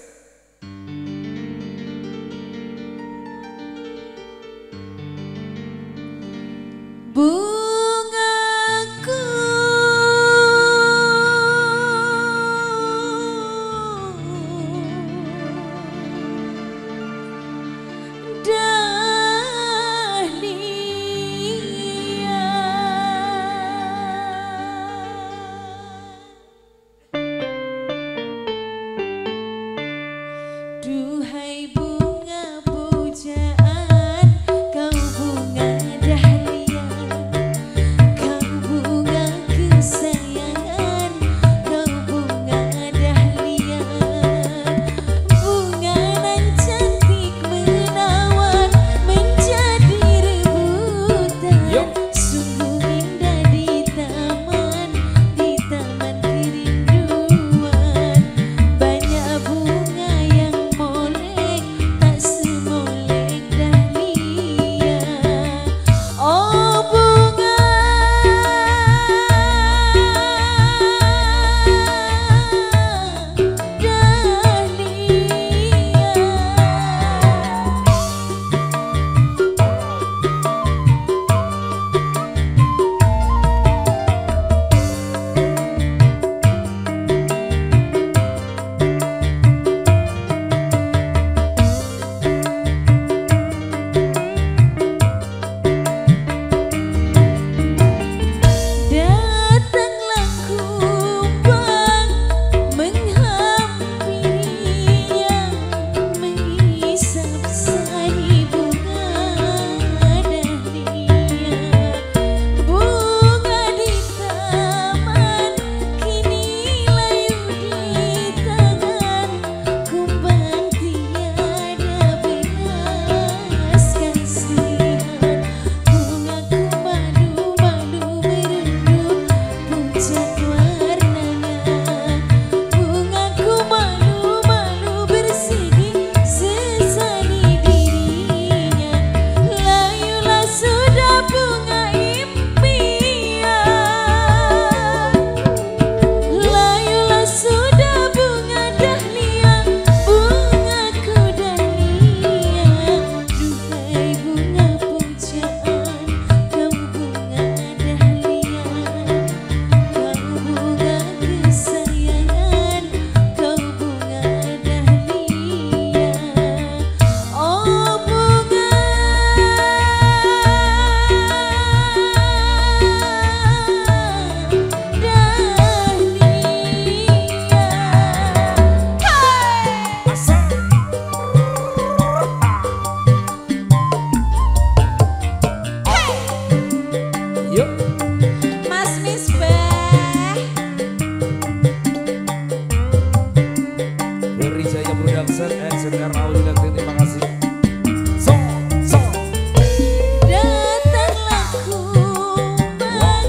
Bungaku duhai bunga pujaan, kau bunga dahlia, kau bunga kesayangan, kau bunga dahlia, bunga nan cantik menawan menjadi rebutan, sungguh indah di taman, di taman kerinduan, banyak bunga yang molek tak semolek dahlia. Oh bunga datanglah kumbang menghampirinya, menghisap sari bunga dahlia, bunga di taman kini layu di tangan, kumbang tiada belas kasihan, bungaku malu-malu merunduk pucat warnanya, bungaku malu-malu bersedih sesali dirinya, layulah sudah bunga impian, layulah sudah bunga dahlia, bungaku dahlia, duhai bunga pujaan, kau bunga dahlia, kau bunga kesayangan, kau bunga dahlia. Oh bunga Yuk Mas Misbah, dari Jaya Production and Senar Aulia, terima kasih. So, so. datanglah kumbang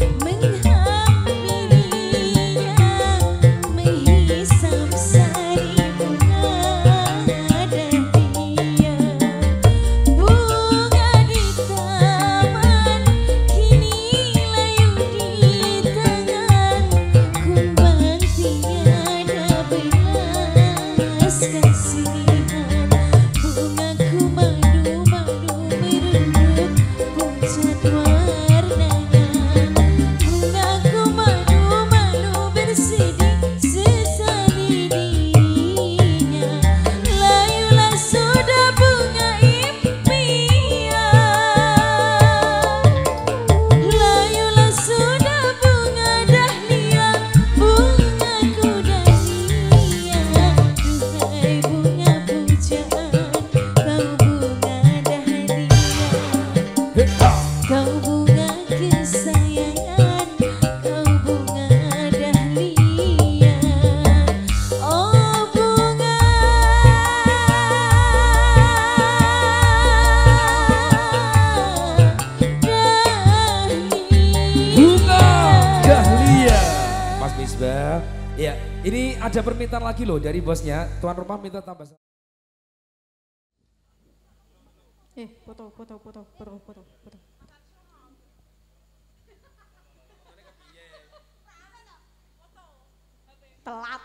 menghampirinya, menghisap sari bunga dahlia, bunga di taman kini layu di tangan, kumbang tiada belas kasihan, bungaku malu-malu merunduk pucat warnanya, bungaku malu-malu bersedih sesali dirinya, layulah sudah bunga impian, layulah sudah bunga dahlia, bungaku dahlia, duhai bunga pujaan, kau bunga dahlia, kau bunga kesayangan, kau bunga dahlia. Oh bunga Bunga dahlia. Dahlia. Mas Misbah. Ya, ini ada permintaan lagi loh dari bosnya. Tuan rumah minta tambah. Eh, foto, foto, foto, foto, foto, foto. Telat.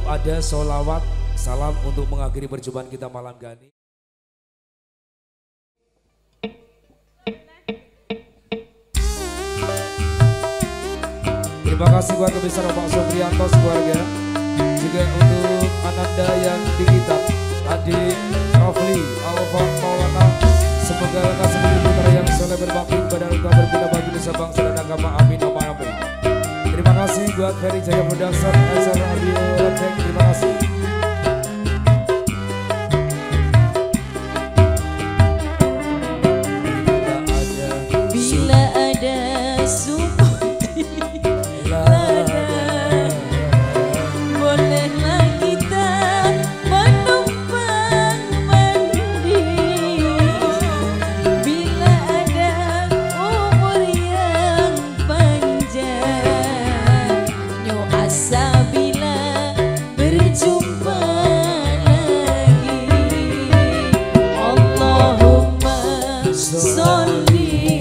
penutup ada sholawat salam untuk mengakhiri perjumpaan kita malam gani. Terima kasih buat kebesar Pak Supriyanto keluarga. Juga untuk Ananda yang di kita, adik Rafli, Alfa Maulana. Semoga lekas sebagai putra yang soleh berbakti kepada engkau berguna bagi nusa bangsa dan agama. Amin amin amin. Terima kasih buat Ferry Jaya Production, Elsa Radio Roteng. Terima kasih. Bila ada sumudi lada, bolehlah kita menumpang mandi. Bila ada umur yang panjang, nyo asa bila berjumpa lagi. Allahumma sholli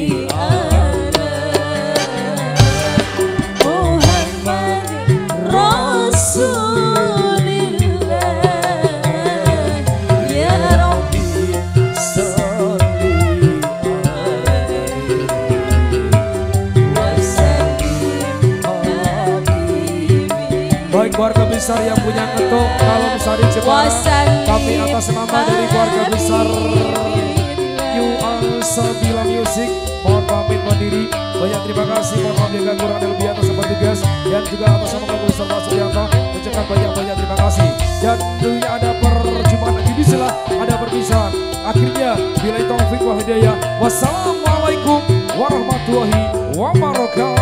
baik keluarga besar yang punya ketuk kalau misalnya Jepara, kami atas nama dari keluarga besar You Alsabila Music mohon pamit mandiri. Banyak terima kasih, mohon maaf jika kurang dan lebih atas seperti tugas, dan juga atas nama keluarga besar Pak Supriyanto ucapkan banyak-banyak terima kasih. Dan tentunya ada perjumpaan lagi, bismillah ada perpisahan. Akhirnya bila taufik wal hidayah, wassalamualaikum warahmatullahi wabarakatuh.